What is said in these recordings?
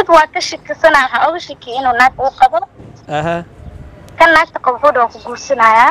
mid waa ka shakisana waxa uga shakiyay inuu naag uu qabo kan naagta qabowda ku guursanaya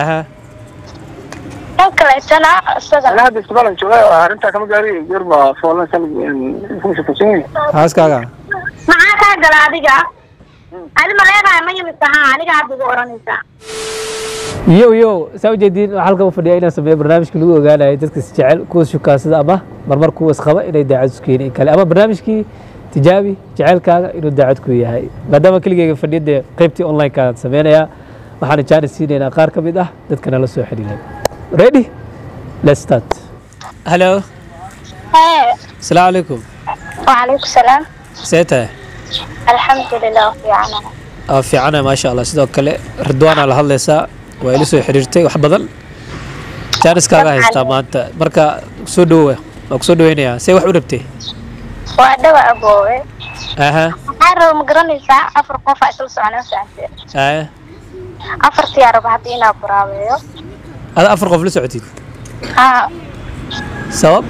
kan kale sana asaga أنا هذا السؤال شوية أنت كم قاري يربى فولا سلك خمسة فشين haaskaaga maxaa ka gala adiga ali ma leedahay ma yimidtaha aniga aad ugu oranaysaa yo saa u jeediin waxaa halkan u fadhiya inaan sameeyo barnaamijka lagu ogaanayo dadka is jecel kuwa shukaasada ama marmar kuwa isqaba inay daacad isku keenin kale ama barnaamijkii tijaabi jecelkaaga inuu daacad ku yahay maadaama keligeyga fadhiyada qaybtii online-ka aan sameynayaa waxaan jaanis siinaynaa qaar ka mid ah dadka nala soo xiriiray ready let's start hello السلام عليكم وعليكم السلام سيتها الحمد لله في عنا في عنا ما شاء الله sidoo kale ridwaan ala hadlaysa waa ila soo xiriirtay wax badan jaanis kaaga haystaa maanta marka soo dhaweey waa ku soo dhaweynaya say wax u rabtay waa dhawa aboowe aha ma garanaysaa afar qof ay isla soconaysaa afar tiyaar baad inaa buraaweeyo هذا أفرق في لسعتي سبب؟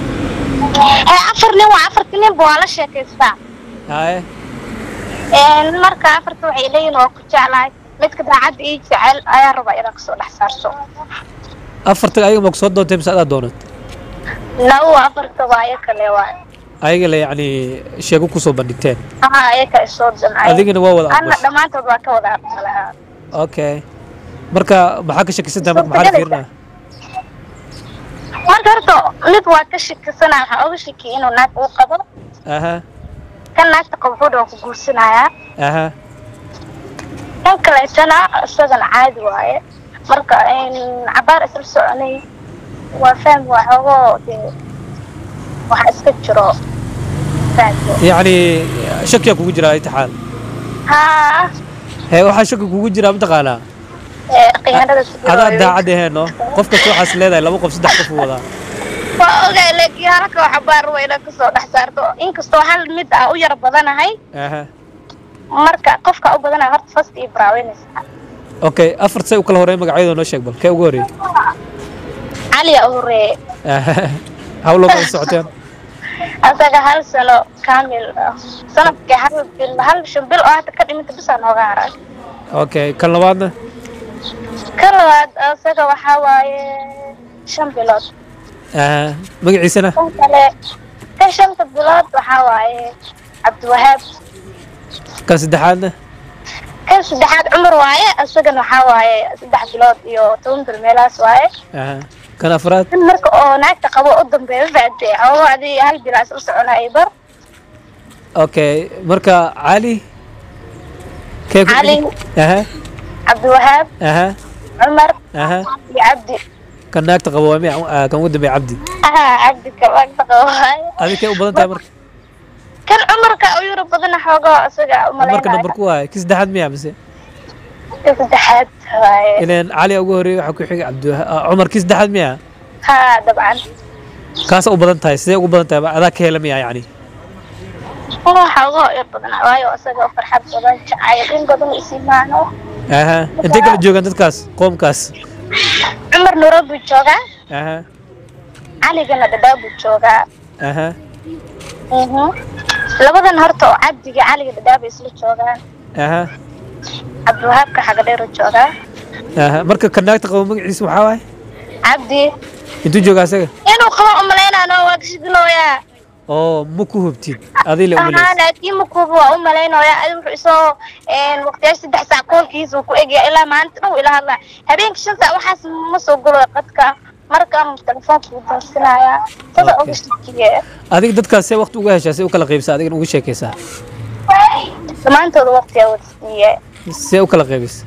عفر نين بوالا شاكيستا هاي marka afarta waxay leeyihiin oo ku jeclahay midka daacad ii jecel ayaa raba inaan kasoo dhex saarso afarta ayaga ma ku soo doontay mise adaa doonad lawa afarta waa ayaga kale waay ayaga la yacni sheego kusoo bandhigteen ayaga isoo damcay adigana waa wada anna dhammaantood waa ka wada aqbalaa okay marka maxaa ka shakisantahay marka maxaa fiirnaa marka horta mid waa ka shakisana waxa uga shakiyay inuu naag uu qabo kan naagta qabowda ku guursanaya kan kale sana asagan caadi waaye marka cabaar isla soconay waa faham waxoogo waxa iska jiro يعني شك kugu jira intixaan waxa shaki kugu jira mataqaanaa هذا daacad aheeno qof kasta waxaas leedahay laba qof saddex qof wada waa ogaay laakiin halka waxa baar weyna ka soo dhex saarto inkastoo hal mid ah u yar badanahay marka qofka u badanahay horta first iyo braaweynaysa okay afar say u kala horeey magacyada noo sheeg bal kee ugu horeey ali ugu horeey hawlo ka socoteen asaga hal sano kaamil sanadkii hal shan bil oo hadda ka dhimanta bisa nooga haray okay kan labaadna kan labaad asaga waxa waaye 5 bilood magaciisana kan shanta bilood waxa waaye Cabdiwahaab kan saddexaadna kan saddexaad Cumar waaye asagana waxa waaye 3 bilood iyo 10 bil meelaas waaye kan afraad marka oo naagta qabo u dambeeyo baadee oo adii hal bilaas u soconay bar okay marka Ali علي عبد الوهاب عمر عبدي كان ناك تقوامي كان ودي عبدي عبدي كمان تقوامي هذه كي وبدنت امرك كان عمرك او يرب بدنا حوغا اسغا عمرك نمبر كواي كيس دحد ميا بس كيس دحد هاي الين علي ugu horeey waxa ku xigay Cabdi Umar kiis daxad miya dabcan kaas u badan tahay sidee ugu badan tahay adaa ka helamiya yani waxa ugu badan waayo asaga farxad badan jacayl in badan isimaano inta kala joogan dadkaas qoomkaas Umar Nairobi jooga Ali gana Dadaab jooga labadan horta Cabdiga Ali Dadaab isla joogaan Cabdiwahaab ka xaga dheer jooga marka kanaagta qabo magaciisa waxa waay Cabdi intuu jooga asaga inuu qabo umaleynaa waa kashidlooya oo ma ku hubtid adii la umaleeyay laakiin ma ku waa umaleynaa adii wuxuu soo waqtiyaas 3 saac koolkiisa ku eegay ilaa maanta dhow ilaa hadla habeenkii 5 saac waxaas ma soo galo qadka marka aan telefoonka u dansanaya sida ugu shaqeeyay adiga dadkaas waqti uga heshay u kala qaybsa adiga ugu sheekaysaa dhammaantood waqtiga wadsiiyay see u kala qaybis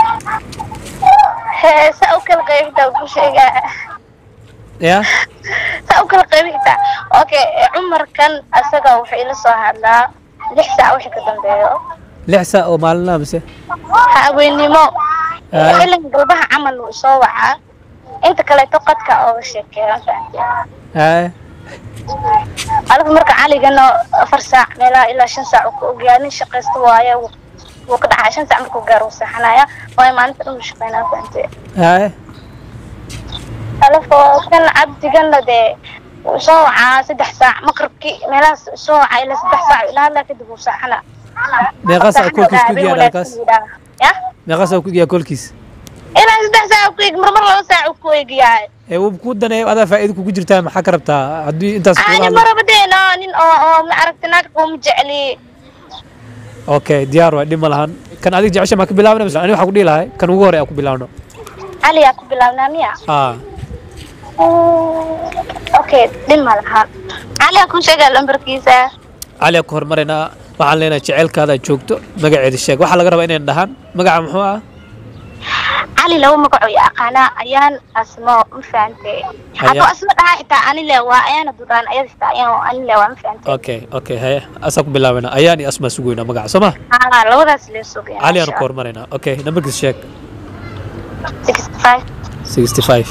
saa u kala qaybta ugu sheegay يا سأكل قريبته أوكي عمر كان أسرع وحيل صهلا لحسة أو حكة دنبيو لحسة أو مالنا بس حاولني ما إلا قلبها عمل وصوعة أنت كلا توقتك أو شيء كذا هاي ألف مرة علي قلنا فرساع لا إلا 5 ساعة ويعني شقة استوايا وقد 10 ساعة مركو جاروسة حنايا وهي ما أنت مش بينها أنت هاي ألف كان عبد قلنا ده sooca 3 saac maqribkii meelaas sooca ila 3 saac ila hadla kadib uu saxana meeqa saac kolkiis ku diyaar halkaas ya meeqa saac ku diyaar kolkiis ila 3 saac ku marmar 2 saac ku eegyahay uu ku danay ada faa'iido ku jirtaa maxaa ka rabtaa hadii intaas ku aan marabadeena nin oo ma aragtinaad qoom jecli okay diyaar waa dhima lahan kan adig jecesha ma ka bilaabna mise ani waxa ku dhiilahay kan ugu hore ku bilaawno ali ku bilaawna miya okay dhima lahan ali ku sheegay lambarkiisa ali ku hormarina waxaan leenahay jecelkaada joogto magaceeda sheeg waxa laga rabaa inay dhahan magaca muxuu ah علي لو مقعو يا أقانا أيان أسماء مفانتي حتى أسماء حتى أنا لا وأيان دوران أيان أيان أنا لا ومفانتي أوكي هاي أساق بالله ونا أياني أسماء سوينا مقع سما لو ذا سلي سوقي علي أنا كور مرينا أوكي نمبر الشيك 65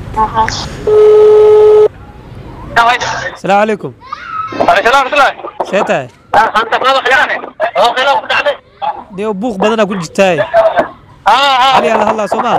السلام عليكم السلام عليكم شيتا أنت ما خيانة هو خلاص عليه ديو بوخ بدنا كل جتاي علي الله الله سما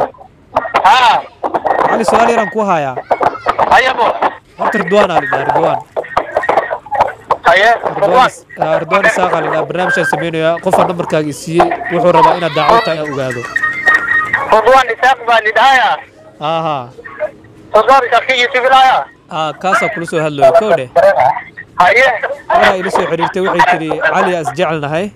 علي سؤالي رانكو هايا هيا بو أنت رضوان علي رضوان هيا رضوان ساق علي برنامج سمينه يا قف النمبر كاجسي وحو ربا إنا دعوتا يا أوغادو رضوان ساق بالدايا رضوان شخصي سبلايا كاسا كل سو هلو كوده هيا ولا يلسو حريرتي وحي تري علي أسجعلنا هاي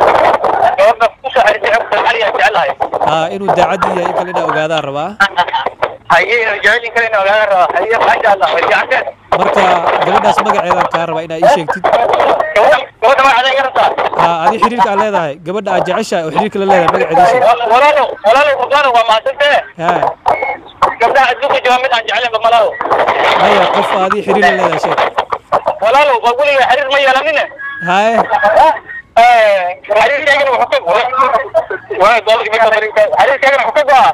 إنه داعدي يا إنك لنا أوغادا ربا هيا رجالي كلنا أوغادا ربا هيا ما شاء الله رجعتك marka gabadhaas magaceeda ka raba inaa ii sheegtid gabadha magaceeda yarta adi xiriirka aad leedahay gabadha aad jeceshahay oo xiriirka la leedahay magaceeda walaalo waa maasantee gabdhaha adduunka jooga mid aan jeclayn ba malaado haya qof adi xiriir la leedahay sheeg walaalo waa weliga xiriir ma yeelanine haye xiriirkaagana wuxuu ka xiriirkaagana wuxuu ka go'aa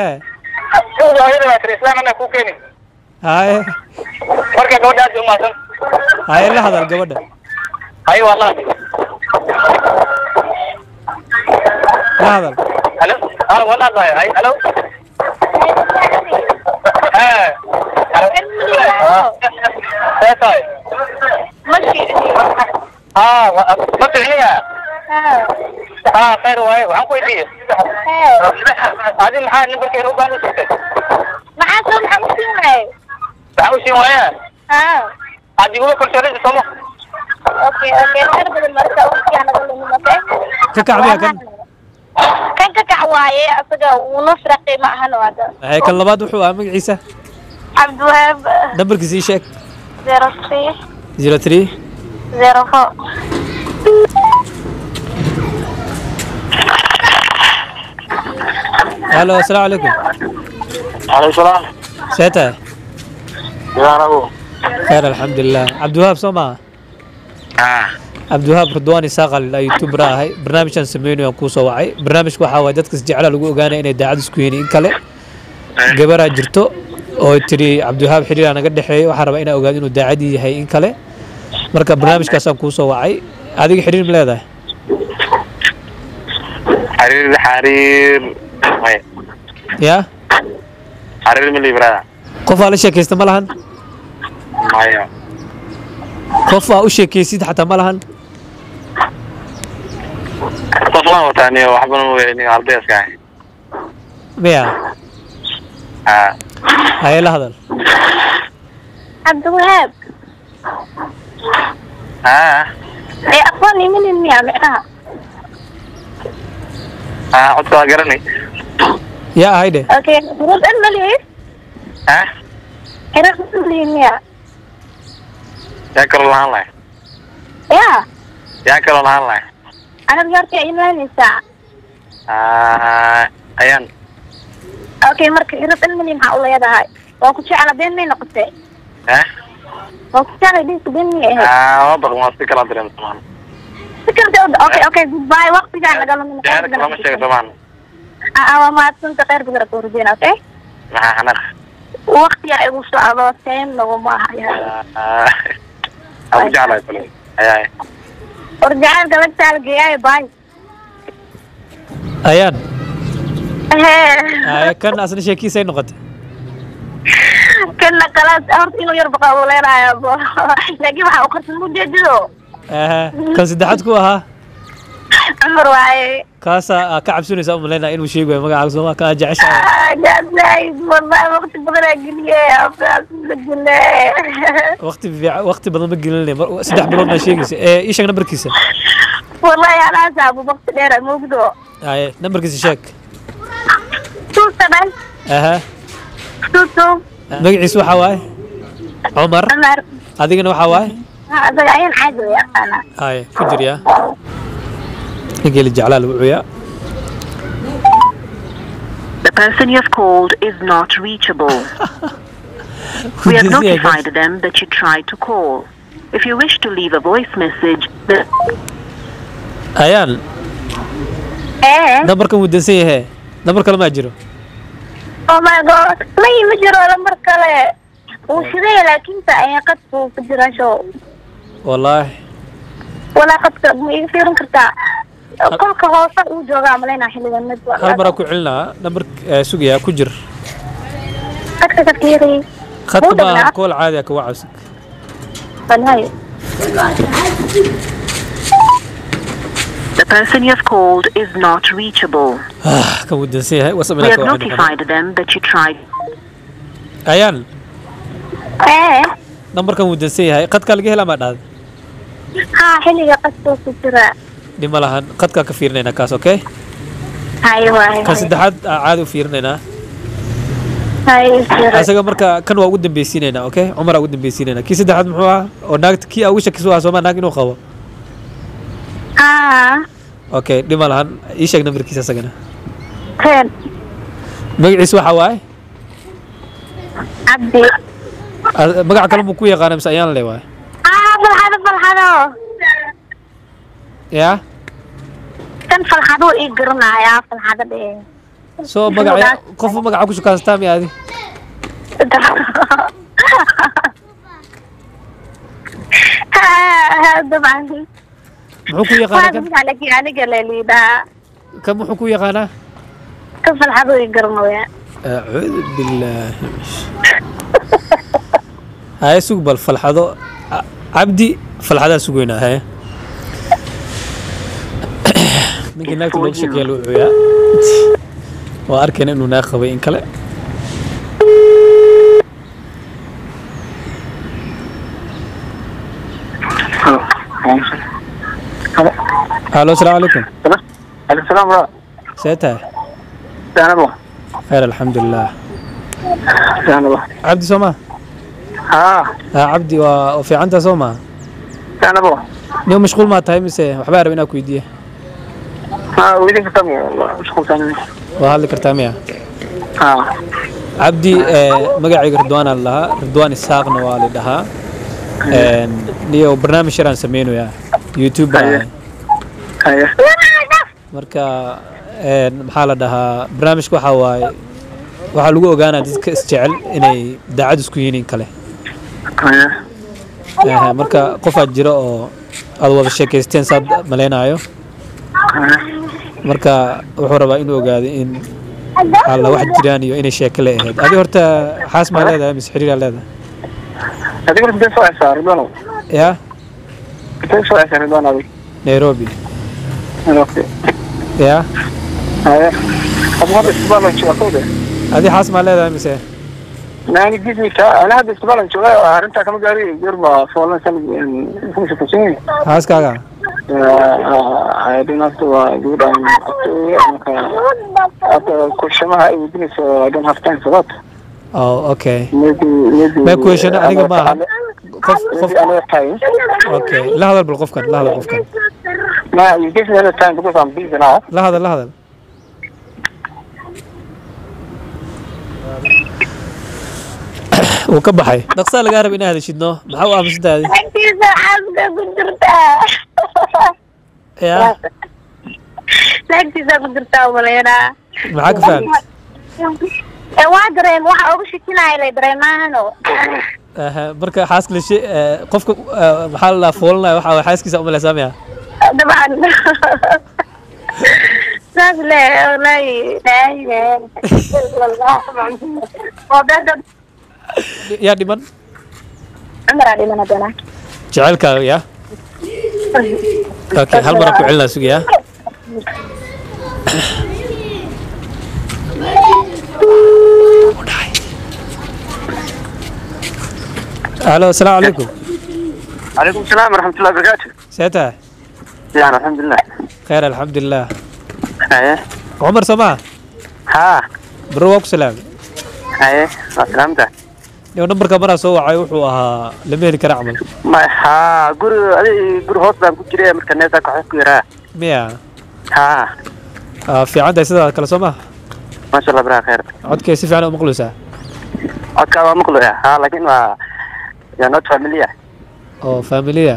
islaan anaa kuu keeni haye marka gabadha aad u maasan haye la hadal gabadha haye wallahi la hadal halo wallahi haye halo ما تعنيها خير واي وعن كويتية هذه المحال نبغى كيرو بانو سكت معاكم حمسين واي حمسين واي هذه يقولوا كل شيء سمو اوكي نرد المركة اوكي انا اقول لهم اوكي ككعبيها كان ككعواي اصدق ونفرقي معها هذا هاي كان لباد وحوها مقعيسة عبد الوهاب نمبرك زي شيك 03 04 الو السلام عليكم عليكم السلام سيتا يا ابو خير الحمد لله عبد الوهاب سوما عبد الوهاب رضواني ساقل يوتيوب راهي برنامج سمينو كو سو وعي برنامج waxa way dadka jecel lagu ogaanay inay daacad isku yihiin in kale gabara jirto oo tiri Cabdi Wahaab xiriir anaga dhaxeeyo waxa raba inay ogaado inuu daacad yahay in kale marka barnaamijkaas aan ku soo wacay adiga xiriir ma leedahay xariir ya xariir ma librada qof ala sheekaysta ma lahan maya qof u sheekaysid xataa ma lahan qof la wataani waxba ma weeyni ardayska miya هاي لحظة عبد الوهاب اي اخواني من المياه معناها عدت قرني يا هايدي اوكي رد انا ليه رد لي المياه ياكل الله الله ياكل الله الله انا بجارتي ايماني ساعة ايان اوكي مركز رد انا ليه مع الله يدا هاي وكنت على بين مين نقطتين وكنت على بين مين وضع ما استكر أدري طبعا فكرت اوكي جود باي وقت جاي قال من جارك ما مشي طبعا ما كنت غير بقدر تورجين اوكي انا وقت يا ابو سعد سين لو ما هي ارجع لك اي ارجع قبل سال جاي باي ايان كان اصلا شيكي سي نقطه كنا خلاص أرد إنه يربق أولينا يا أبو لكن ما أقصد مجدده كان سدحتكوها عمر واعي كاسا كعب سوني سأم لنا إنه شيء ما قاعد سوما كان جعش جاب زايد والله وقت بدنا قليل يا أبو وقت بدنا بقلنا سدح بلونا شيء إيش نمبر كيسة والله يا ناس أبو وقت دير موجود نمبر كيسة شاك 27 22 مقعيس وحواي عمر هذه أنا وحواي هذا عين عادي يا أنا هاي كجر يا يجي الجعلال وعيا The person you have called is not reachable. We have notified them that you tried to call. If you wish to leave a voice message, أيان نمبر كم ودنسيه هي نمبر كلام أجره Oh my god ما يمجر ولا مركلة وشذي لكن تأيي قد فجر شو والله ولا قد يصيرون كرتا كل كهوسة وجوغا عملينا حلو الندوة هل مرة كعلنا نمبر سوقيا كجر قد تفكيري خطبة كل عادي كوعسك فالهاي the person you have called is not reachable. كم ودنسيه هي We وصلنا have notified them that you tried. أيان نمبر كم ودنسيه هي قد كالجه لا ما داد حلو قد فجر دي مالهن قد كفيرنا كاس أوكي أيوة كسد حد عادي فيرنا هاي أسأل مركا كانوا أودن بيسيننا أوكي عمر أودن بيسيننا كي سد حد محوا وناقت كي أوش كسوها سوما ناقنو خوا أوكي دي مالهن إيش أجنبي كيسة سجنا كان مقعيس وحواي عبدي مقع كلام كوي قانا مسأيان لي واي فالحدو يا كان فالحدو يقرنا يا فالحدو إيه سو مقع قفوا مقع كوشو كاستامي هذه طبعا محكو يقانا كم عليك يعني قال لي ده كم محكو يقانا كيف الحظ يقرنوا يا أعوذ بالله هاي سوق بالفلحظة عبدي فلحظة سوقنا هاي ممكن ناكل لوك شكل وعيا وأركن إنه ناخذ إن كلا الو السلام عليكم. عليكم السلام ورحمة الله. سيتها. أنا خير الحمد لله. أنا عبدي سوما. عبدي وفي عنده سوما. أنا اليوم مشغول ما تاي مسه وحبار بينك ويديه. ويدين كتامي والله مشغول ثاني. وهذا كرتامية. عبدي مقعي رضوان الله رضوان الساق نوالي لها. ليو برنامج شران سمينه يا يوتيوب. أيه. marka maxaa la dhahaa barnaamijku waxa waaye waxa lagu ogaanaa dadka isjecel inay daacad isku yihiin kale marka qof aad jiro oo aad wada sheekaysteen saad maleynayo marka wuxuu rabaa inuu ogaado in alla wax jiraan iyo inay sheeko leeyahay adi horta xaas ma leedahay mis xiriir leedahay adiga inta soo asaar dono ya inta soo asaar dono Nairobi okay ya أبغى استقبال إن شاء الله. هذه حاس ما لها مسه. ناني جسمي أنا هذا استقبال إن شاء الله هرنت كم جاري جربا فلان سن فمش تسمين. حاس كذا. هذه ناس توا جودا أنا كل شيء ما هاي بدني so I don't have time for that. Oh okay. Maybe. ما question أنا ما قف أنا time. Okay. لا هذا بالقف كان لا هذا بالقف كان. ما you give me another time because I'm busy now. لا هذا. وكبحي نقصا لقى رب إنها هذا شدنا محاوة أمسد هذه أنتي سعادة قدرتها يا أنتي سعادة قدرتها وملينا معاك فهمت وادرين waxa ugu shikinaay la dareemaano marka xaas kale shay qofka waxa la foolnaa waxa xaaskiisa u malaysamiya dabcan saas le wallahi wallahi wadaad yaa dhiman عمر علي من هذا jacaylkaaga yaa okay hal mar aan ku celinaa sugayaa الو السلام عليكم. عليكم السلام ورحمة الله وبركاته. سيتا يعني الحمد لله. خير الحمد لله. ايه عمر سماع ها بروك سلام. ايه سلامته. يو نمبر كاميرا سو وحي وحو اها لما هلي كرا عمل ما ها قر هوس بان كجري marka neeta ka xaq yara ميا ها في عندها سيدا كلا سماع ما شاء الله برا خير عدك سي فعلا مقلوسة عدك waa maqlo ها laakiin waa يا not familiar او فاميليا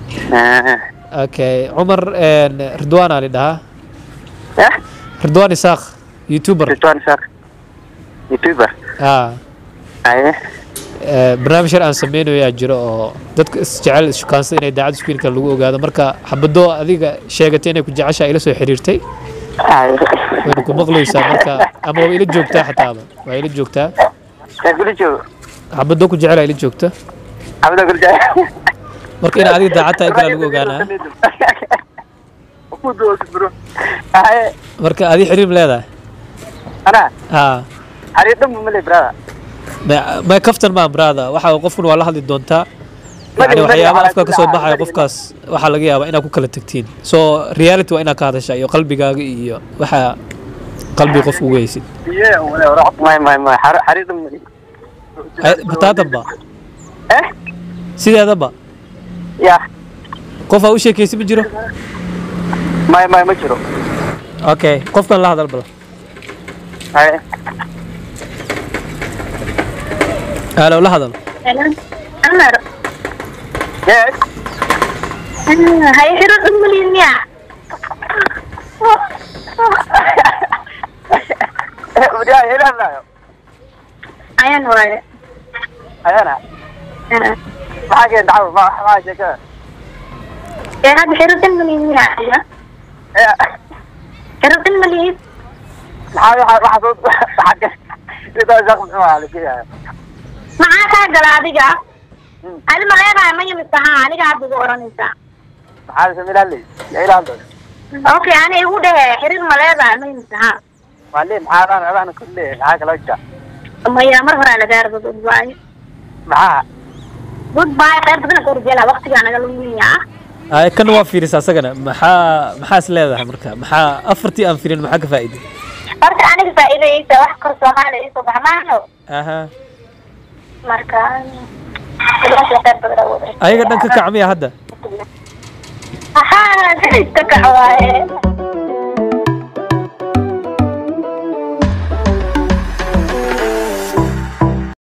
اوكي عمر رضوان علي دها رضوان إساق يوتيوبر رضوان إساق يوتيوبر ايه barnaamij aan sameeyno yaa jiro oo dadka isjecel shukaansan inay daacad isku kala lagu ogaado marka xabado adiga sheegatay inay ku jeceshahay ila soo xiriirtay way ku maqlaysaa marka ama way ila joogtaa xataa way ila joogtaa xabado ku jecel ila joogta xabado ku jecel marka in adiga daacad tahay kala lagu ogaanaa marka adiga xiriir leedahay ana xiriir dhan ma leeyahay brother ما كفتر ما برادا waxa qofku waa la hadli doontaa yani waxyaabaha afka ka soo baxay qofkaas waxa laga yaabaa inaad ku kala tagtiin so reality waa inaad ka hadashaa iyo qalbigaaga iyo waxa qalbi qof u weysid ما xariidan batadaba sideedaba ya qof u sheekaysi ma jiro ma jiro okay qofkan la hadal bal هلا ولا هذا عمر يس هاي حرق المليونيا ودي هنا لا عيان وراي عيانا ما حاجة دعوة ما حاجة كذا يا هذا حرق المليونيا حرق المليون راح صوت حاجة إذا زخم على كذا maxaa ka gala adiga ali ma leedahay ma yimidtaha aniga aad ugu oranaysaa maxaa sameeyay ilaa okay ani igu dhahe xiriir ma leedahay ma yimidtaha wali maxaa aan kullee maxaa kala jaa maya mar hore la gaardo goodbye maxaa goodbye qeyb badan ku rujela waqtiga anaga lumiyaa ay kan waa fiirisa asagana maxaa is leedahay marka maxaa afartii aan fiirin maxaa ka faa'iido marka aniga faa'iidaysa wax kor Soomaali isoo baxmaano aha marka ayaga dhanka kacmiya hadda aha ka kaco